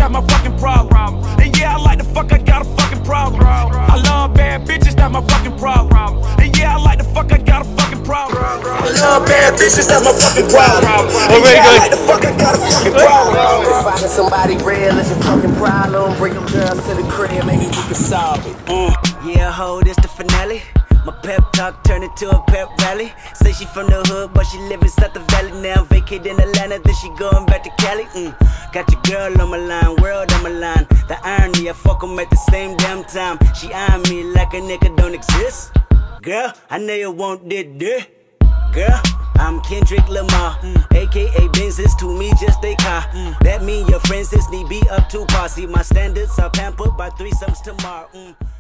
not my fucking problem. And yeah, I like the fuck, I got a fucking problem. I love bad bitches, not my fucking problem. And yeah, I like the fuck, I got a fucking problem. I love bad bitches, that's my fucking problem. And yeah, I like the fuck, I got a fucking problem. If finding somebody real is your fucking problem, bring them girls to the crib, maybe we can solve it. Yeah, ho, this the finale. My pep talk turned into a pep rally. Say she from the hood, but she live inside the valley now. Vacate in Atlanta, then she going back to Cali. Got your girl on my line, world on my line. The irony, I fuck 'em at the same damn time. She eyeing me like a nigga don't exist. Girl, I know you want this. Girl, I'm Kendrick Lamar, aka Benz's to me just a car. That mean your friends is need be up to par. See my standards are pampered by threesomes tomorrow.